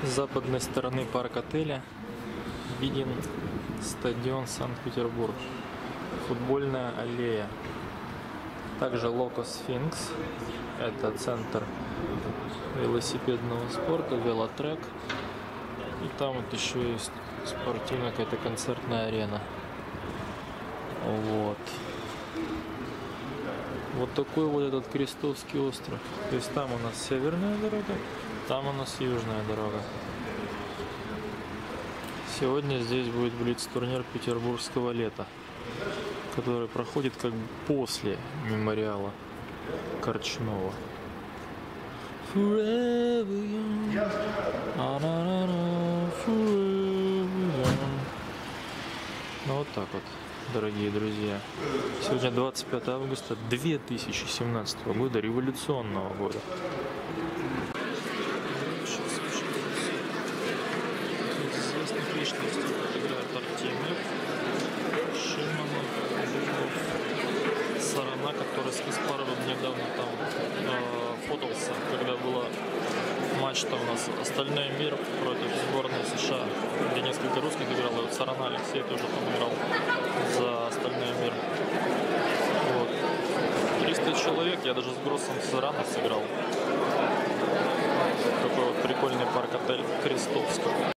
С западной стороны парк-отеля виден стадион Санкт-Петербург, футбольная аллея. Также Локо Сфинкс, это центр велосипедного спорта, велотрек. И там вот еще есть спортивная какая-то концертная арена. Вот такой вот этот Крестовский остров. То есть там у нас северная дорога, там у нас южная дорога. Сегодня здесь будет блиц-турнир петербургского лета, который проходит как бы после мемориала Корчнова. Forever young. Forever young. Ну вот так вот, дорогие друзья. Сегодня 25 августа 2017 года, революционного года. Известных личностей играют Артемьев, Шиманов, Дубов, Сарана, который с Каспаровым недавно там фотался, когда был матч-то у нас «Остальной мир» против сборной США, где несколько русских играл, и вот Сарана Алексей тоже там играл за «Остальной мир». Вот. 300 человек, я даже с Гроссом Сарана сыграл. Такой вот прикольный парк-отель Крестовский.